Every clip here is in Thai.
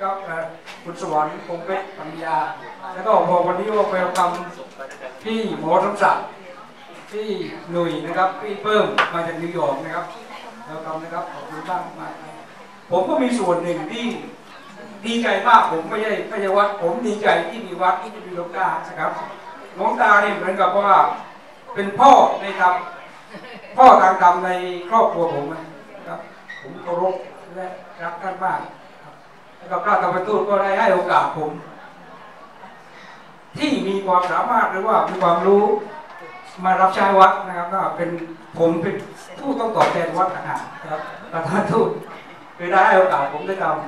นะครับคุณสวรรค์คงเพชรปัญญาแล้วก็พอวันนี้ว่าไปทำพี่หมอสมศักดิ์พี่หนุ่ยนะครับพี่เพิ่มมาจากนิวยอร์กนะครับแล้วทำนะครับขอบคุณมากมากผมก็มีส่วนหนึ่งที่ดีใจมากผมไม่ใช่วัดผมดีใจที่มีวัดที่มีหลวงตานะครับหลวงตาเนี่ยเหมือนกับว่าเป็นพ่อในธรรมพ่อทางธรรมในครอบครัวผมนะครับผมเคารพและรักท่านมากแล้วก็พระธรรมทูตก็ได้ให้โอกาสผมที่มีความสามารถหรือว่ามีความรู้มารับใช้วัดนะครับก็เป็นผมเป็นผู้ต้องตอบแทนวัดต่างหากนะครับประธานทูตคือได้ให้โอกาสผมได้ทำ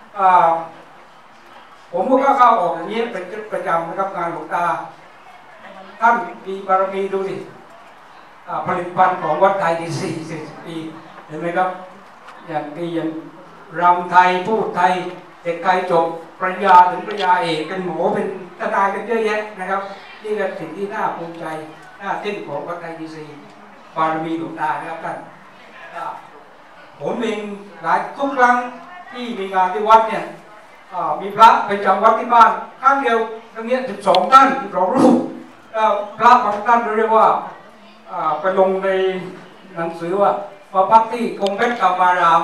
ผมก็เข้าออกอย่างนี้เป็นประจำนะครับงานหลวงตาท่านมีบารมีดูสิผลิตภัณฑ์ของวัดไทยที่40 ปีเห็นไหมครับอย่างปีอย่างรำไทยพูดไทยเด็กไทยจบปริญญาถึงปริญญาเอกเป็นหมอเป็นทนายกันเยอะแยะนะครับนี่ก็สิ่งที่น่าภูมิใจน่าเต้นของวัดไทยที่บารมีหลวงตานะครับท่านผมเองหลายทุกครั้งที่มีงานที่วัดเนี่ยมีพระไปจำวัดที่บ้านครั้งเดียวตรงนี้12 ท่าน12 รูปพระบางท่านเรียกว่าไปลงในหนังสือว่ามาพักที่คงเพชรกามาราม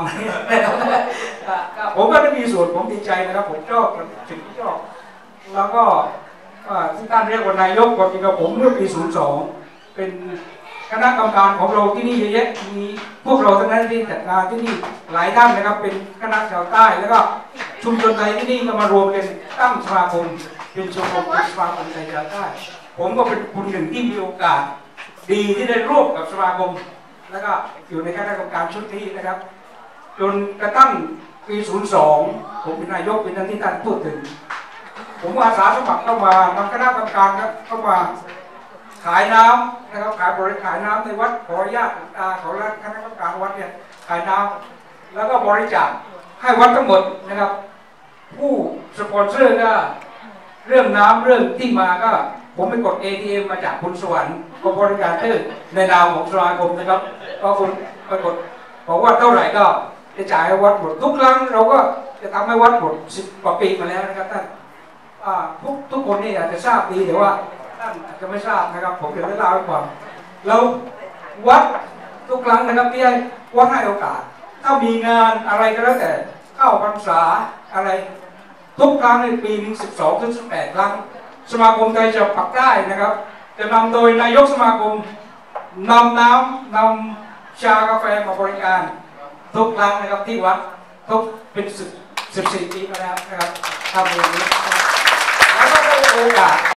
ผมก็ได้มีส่วนผมดีใจนะครับผมชอบสิ่งที่ชอบแล้วก็ที่ท่านเรียกว่านายกความจริงกับผมเมื่อปี02เป็นคณะกรรมการของเราที่นี่เยอะแยะมีพวกเราทั้งนั้นที่จัดงานที่นี่หลายท่านนะครับเป็นคณะชาวใต้แล้วก็ชุมชนไทยที่นี่ก็มารวมกันตั้งสมาคมเป็นชมรมสมาคมไทยชาวใต้ผมก็เป็นคนหนึ่งที่มีโอกาสดีที่ได้ร่วมกับสมาคมแล้วก็อยู่ในคณะกรรมการชุดนี้นะครับจนกระทั่งปี02ผมเป็นนายกเป็นท่านที่ท่านพูดถึงผมอาสาสมัครเข้ามานำคณะกรรมการเข้ามาขายน้ำนะครับขายน้ำในวัดขออนุญาตขอรับคณะกรรมการวัดเนี่ยขายน้ำแล้วก็บริจาคให้วัดทั้งหมดนะครับผู้สปอนเซอร์ก็เรื่องน้ำเรื่องที่มาก็ผมไปกด ATM มาจากคุณสวรรค์ก็บริการในนามของสมาคมนะครับก็คุณไปกดบอกว่าเท่าไหร่ก็จะจ่ายให้วัดหมดทุกครั้งเราก็จะทำให้วัดหมด10 กว่าปีมาแล้วนะครับท่านทุกคนนี่อาจจะทราบดีแต่ว่าท่านอาจจะไม่ทราบนะครับผมจะได้เล่าให้ฟังแล้ววัดทุกครั้งนะครับที่ให้วัดให้โอกาสถ้ามีงานอะไรก็แล้วแต่เข้าพรรษาอะไรทุกครั้งในปีนึง12 ถึง 18 ครั้งสมาคมไทยจะปักได้นะครับจะนำโดยนายกสมาคมนำน้ำนำชากาแฟมาบริการทุกครั้งนะครับที่วัดทุกเป็น14 ปีมาแล้วนะครับทำอย่างนี้แล้วก็ได้โอกาส